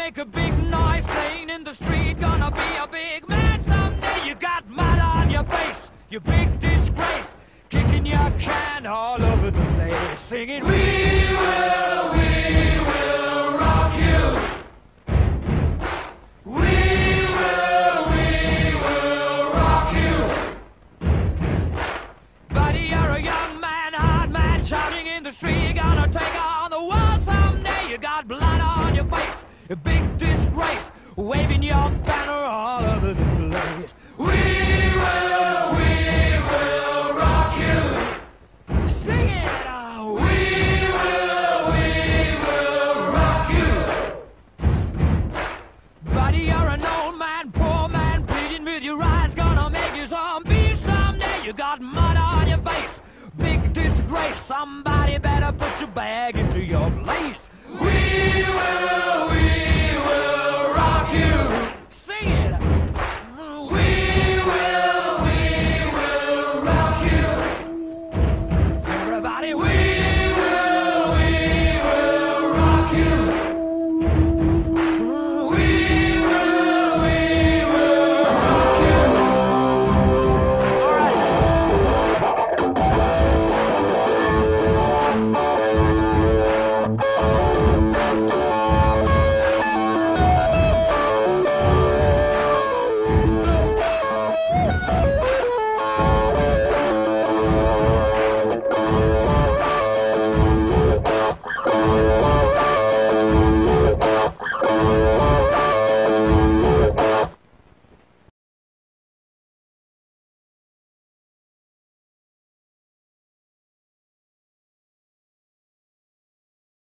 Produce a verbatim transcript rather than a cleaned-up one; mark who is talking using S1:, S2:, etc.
S1: make a big noise playing in the street. Gonna be a big man someday. You got mud on your face, you big disgrace. Kicking your can all over the place, singing, we will, we will rock you. We will, we will rock you. Buddy, you're a young man, hard man, shouting in the street. You're gonna take on the world someday. You got blood on your face, a big disgrace, waving your banner all over the place. We will, we will rock you. Sing it! Oh, we will, we will rock you. Buddy, you're an old man, poor man, pleading with your eyes. Gonna make you zombie someday. You got mud on your face, big disgrace. Somebody better put your bag into your place. We will, we